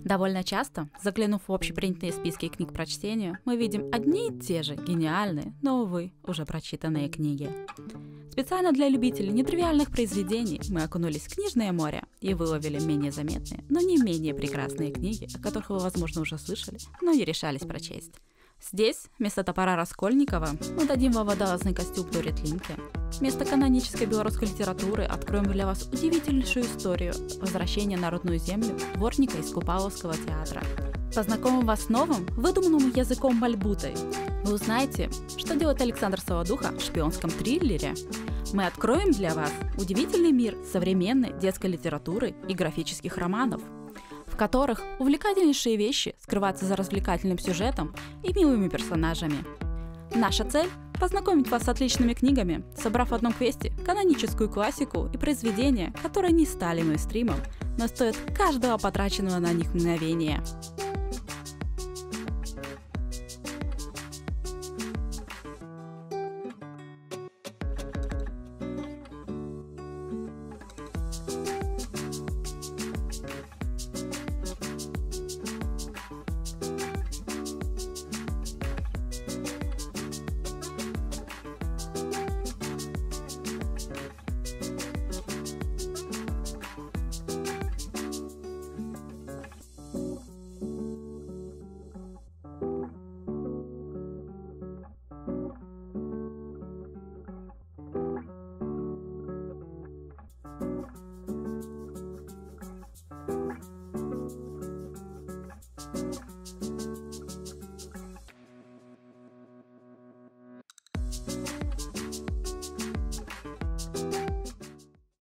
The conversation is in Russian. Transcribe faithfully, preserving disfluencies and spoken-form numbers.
Довольно часто, заглянув в общепринятые списки книг по чтению, мы видим одни и те же гениальные, но, увы, уже прочитанные книги. Специально для любителей нетривиальных произведений мы окунулись в книжное море и выловили менее заметные, но не менее прекрасные книги, о которых вы, возможно, уже слышали, но не решались прочесть. Здесь, вместо топора Раскольникова, мы дадим вам водолазный костюм Дорит Линке. Вместо канонической белорусской литературы откроем для вас удивительнейшую историю возвращения на родную землю дворника из Купаловского театра. Познакомим вас с новым, выдуманным языком мольбутой. Вы узнаете, что делает Александр Солодуха в шпионском триллере. Мы откроем для вас удивительный мир современной детской литературы и графических романов, в которых увлекательнейшие вещи скрываются за развлекательным сюжетом и милыми персонажами. Наша цель – познакомить вас с отличными книгами, собрав в одном квесте каноническую классику и произведения, которые не стали мейнстримом, но стоят каждого потраченного на них мгновения.